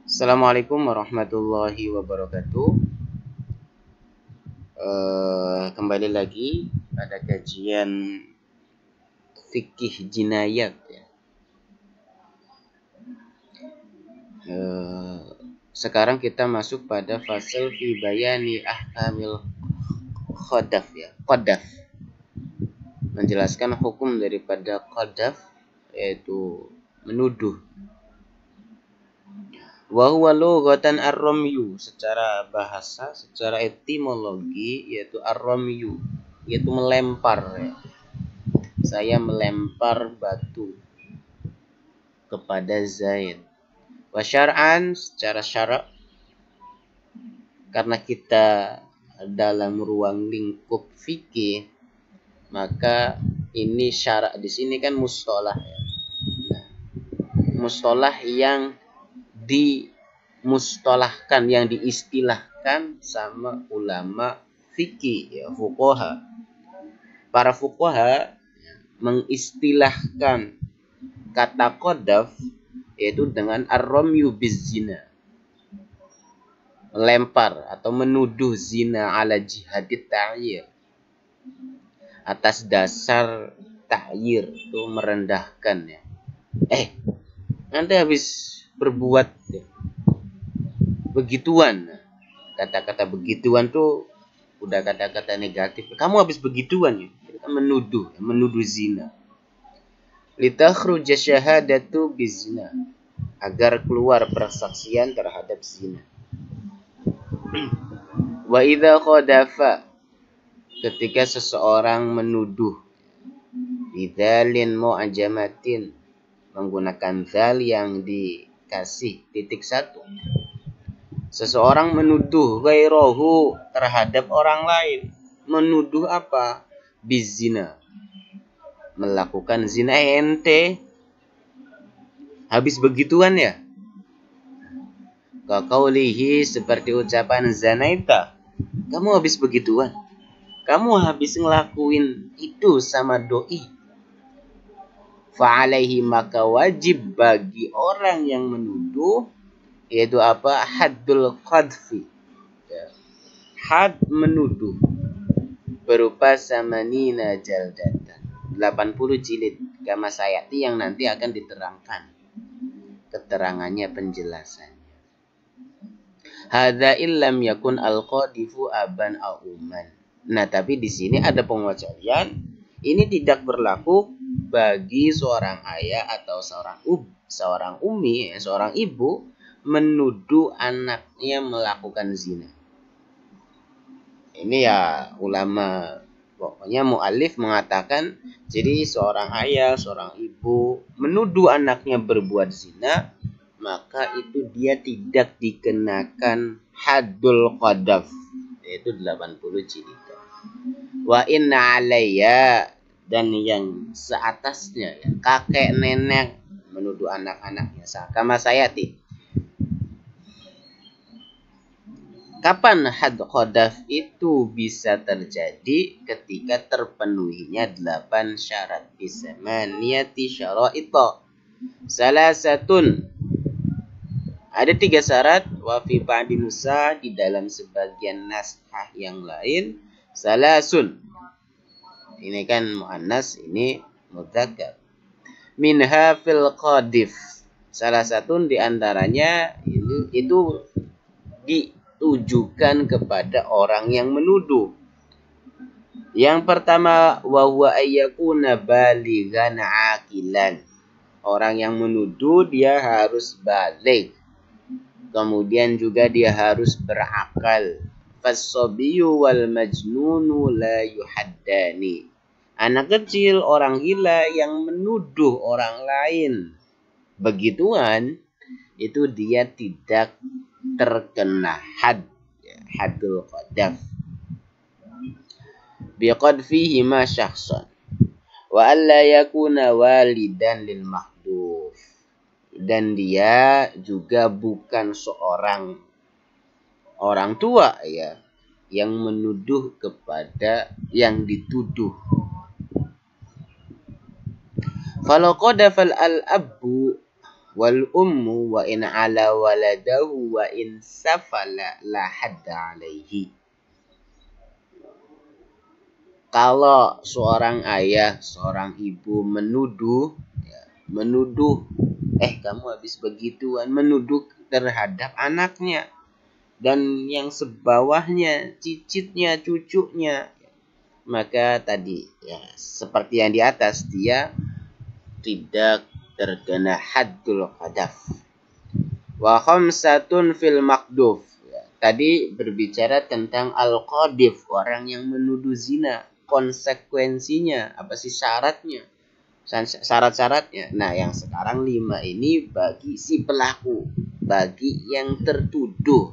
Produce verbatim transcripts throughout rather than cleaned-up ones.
Assalamualaikum warahmatullahi wabarakatuh. Eh, kembali lagi pada kajian fikih jinayat ya. Eh, sekarang kita masuk pada fasal fi bayani ahkamil qadaf ya. Qadaf menjelaskan hukum daripada qadaf, yaitu menuduh. Wa huwa lughatan ar-ramyu, secara bahasa, secara etimologi yaitu ar-ramyu, yaitu melempar ya. Saya melempar batu kepada Zaid. Wa syar'an, secara syarak, karena kita dalam ruang lingkup fikih, maka ini syarak di sini kan mustalah ya. Nah, mustalah yang dimustolahkan, yang diistilahkan sama ulama fikih ya, fuqaha. Para fuqaha mengistilahkan kata qadaf yaitu dengan ar-ramyu biz-zina, melempar atau menuduh zina ala jihadit ta'yir, atas dasar ta'yir, itu merendahkan ya. Eh, nanti habis berbuat ya, begituan. Kata-kata begituan tuh udah kata-kata negatif. Kamu habis begituan ya. Kita menuduh, menuduh zina. Litakhruja syahadatu bizina, agar keluar persaksian terhadap zina. Wa idza qadafa, ketika seseorang menuduh bidzalin mu'jamatin, menggunakan zal yang dikasih titik satu. Seseorang menuduh ghairahu, terhadap orang lain. Menuduh apa? Bizina, melakukan zina. Ente habis begituan ya. Kaqaulihi, seperti ucapan zanaita, kamu habis begituan, kamu habis ngelakuin itu sama doi. Fa'alaihi, maka wajib bagi orang yang menuduh, yaitu apa? Haddul qadfi ya. Had menuduh berupa samanina jaldatan, delapan puluh jilid, kama sayati, yang nanti akan diterangkan keterangannya, penjelasannya. Hadza illam yakun al-qadifu aban au umman. Nah, tapi di sini ada pengecualian. Ini tidak berlaku bagi seorang ayah atau seorang ub, seorang umi, seorang ibu menuduh anaknya melakukan zina. Ini ya ulama, pokoknya mu'alif mengatakan, jadi seorang ayah, seorang ibu menuduh anaknya berbuat zina, maka itu dia tidak dikenakan haddul qadaf, yaitu delapan puluh jilid. Wa inna alayya, dan yang seatasnya ya, kakek nenek menuduh anak-anaknya, kama sayati. Kapan had qadaf itu bisa terjadi? Ketika terpenuhinya delapan syarat. Bisamaniyati syara'ita salasatun, ada tiga syarat. Wa fi ba'di nusa, di dalam sebagian naskah yang lain, salasun. Ini kan muannas, ini mudzakkar. Minha fil qadif, salah satu diantaranya ini itu ditujukan kepada orang yang menuduh. Yang pertama, wa huwa ayyakuna balighan aqilan. Orang yang menuduh dia harus baligh, kemudian juga dia harus berakal. Fas-sabiyyu wal majnunu la yuhaddani. Anak kecil, orang gila yang menuduh orang lain begituan, itu dia tidak terkena had, haddul qadaf. Biqadfihi ma syakhsan wa alla yakuna walidan lil mahduf, dan dia juga bukan seorang orang tua ya yang menuduh kepada yang dituduh. Falau qadafal al-abu wal ummu wa in ala waladahu wa in safala la hadda alaihi. Kalau seorang ayah, seorang ibu menuduh, ya, menuduh, eh kamu habis begituan, menuduh terhadap anaknya dan yang sebawahnya, cicitnya, cucunya, maka tadi ya seperti yang di atas, dia tidak terkena haddul qadhaf. Wa khamsatun fil maqduf. Ya, tadi berbicara tentang al-qadhif, orang yang menuduh zina. Konsekuensinya apa sih, syaratnya? Syarat-syaratnya. Nah, yang sekarang lima ini bagi si pelaku, bagi yang tertuduh.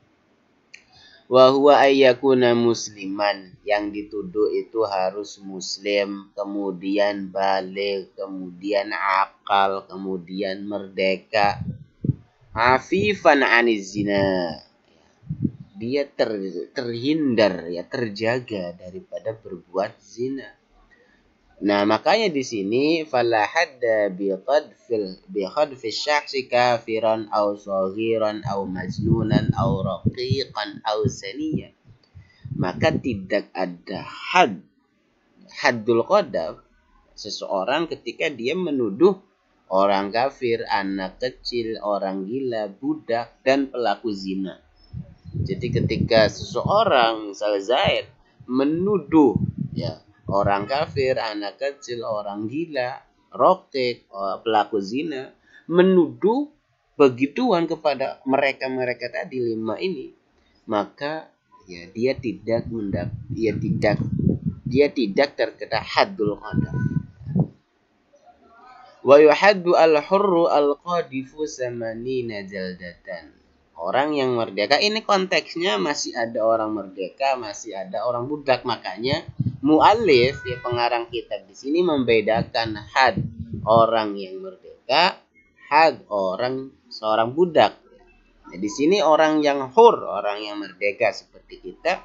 Wa huwa ayyakuna musliman, yang dituduh itu harus muslim, kemudian baligh, kemudian akal, kemudian merdeka, afifan aniz zina, dia ter, terhindar ya, terjaga daripada berbuat zina. Nah, makanya di sini fala hadda bi qadfil bi qadfi syakhsi kafiran aw saghiran aw majnunan aw raqiqan aw zaniyan. Maka tidak ada had haddul qadhaf seseorang ketika dia menuduh orang kafir, anak kecil, orang gila, budak, dan pelaku zina. Jadi ketika seseorang, misalnya Zaid, menuduh ya orang kafir, anak kecil, orang gila, rokik, pelaku zina, menuduh begituan kepada mereka-mereka tadi lima ini, maka ya dia tidak mendap, dia tidak dia tidak terkena haddul qadhaf. Wa yuhaddu al-hurru al-qadifu samanina jaldatan. Orang yang merdeka, ini konteksnya masih ada orang merdeka, masih ada orang budak. Makanya mu'allif, ya pengarang kitab di sini membedakan had orang yang merdeka, had orang seorang budak. Nah, di sini orang yang hur, orang yang merdeka seperti kita,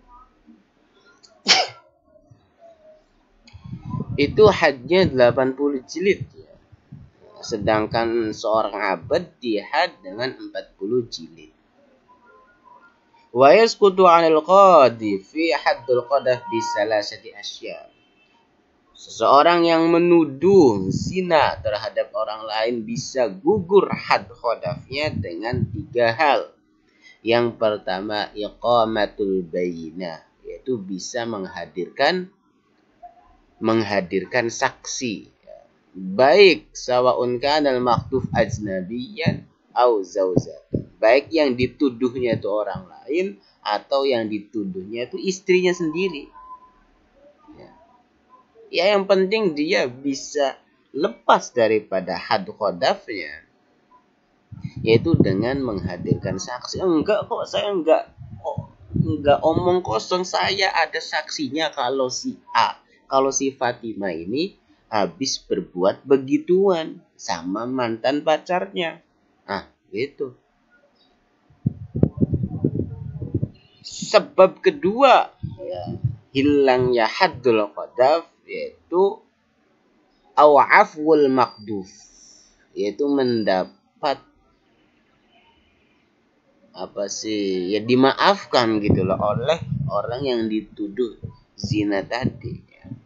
itu hadnya delapan puluh jilid. Sedangkan seorang abad dihad dengan empat puluh jilid. Wa yasqutu 'anil qadhi fi haddul qadhaf bi salasati asya. Seseorang yang menuduh zina terhadap orang lain bisa gugur had qadhafnya dengan tiga hal. Yang pertama iqamatul bayyinah, yaitu bisa menghadirkan menghadirkan saksi. Baik sawaun kanal maktuf ajnabiyan au zauzatan, baik yang dituduhnya itu orang lain atau yang dituduhnya itu istrinya sendiri ya. Ya yang penting dia bisa lepas daripada had qadhafnya, yaitu dengan menghadirkan saksi. Enggak kok, saya enggak oh, enggak omong kosong, saya ada saksinya kalau si A, kalau si Fatimah ini habis berbuat begituan sama mantan pacarnya. Nah, gitu. Sebab kedua, ya, hilangnya haddul qadhaf, yaitu aw'aful maqduf, yaitu mendapat apa sih, ya dimaafkan gitu loh oleh orang yang dituduh zina tadi.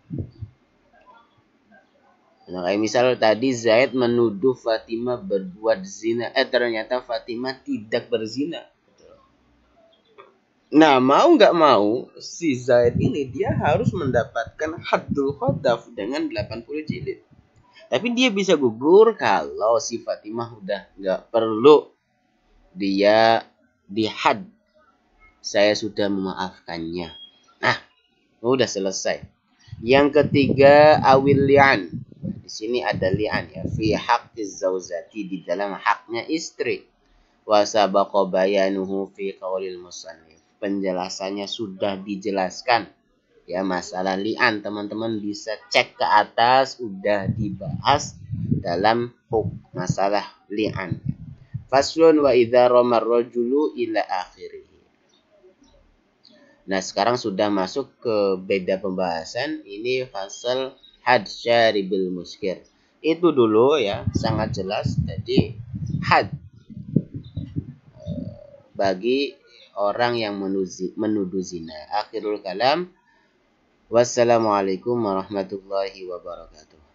Nah, kayak misal tadi Zaid menuduh Fatimah berbuat zina, eh ternyata Fatimah tidak berzina. Nah, mau nggak mau si Zaid ini dia harus mendapatkan haddul qadhaf dengan delapan puluh jilid. Tapi dia bisa gugur kalau si Fatimah udah nggak perlu dia dihad. Saya sudah memaafkannya. Nah, udah selesai. Yang ketiga awil li'an. Di sini ada li'an ya, fi haqqiz zaujati, di dalam haknya istri. Wa sabaqa bayanuhu fi qaulil musannif. Penjelasannya sudah dijelaskan. Ya, masalah li'an teman-teman bisa cek ke atas, udah dibahas dalam huk masalah li'an. Faslun wa idza ramar rajulu ila akhirih. Nah, sekarang sudah masuk ke beda pembahasan. Ini fasal had syaribil muskir, Itu dulu ya, sangat jelas. Jadi had bagi orang yang menuduh zina. Akhirul kalam. Wassalamualaikum warahmatullahi wabarakatuh.